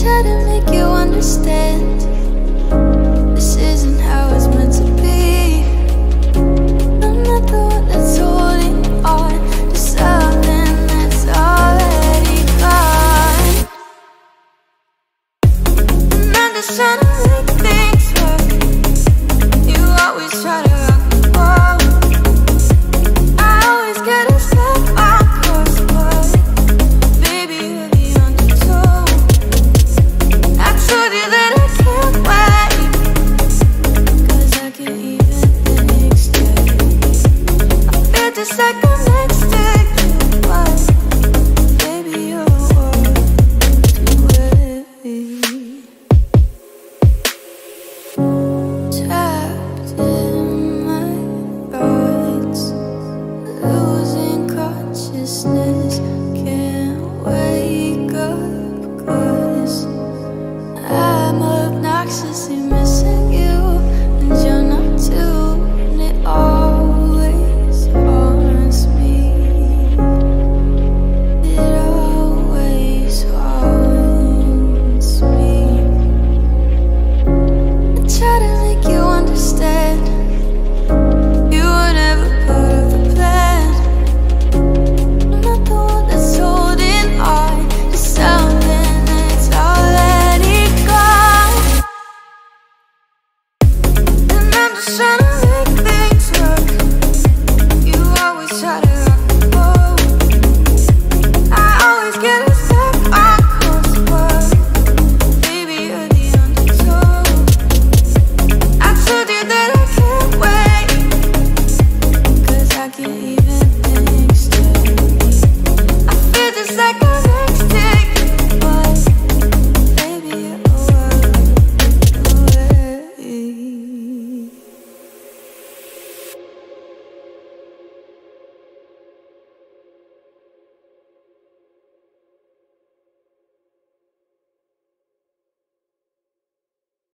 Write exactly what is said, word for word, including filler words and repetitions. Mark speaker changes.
Speaker 1: try to make you understand. This isn't how it's meant to be. I'm not the one that's holding on to something that's already gone. And I'm just trying to make things work. You always try to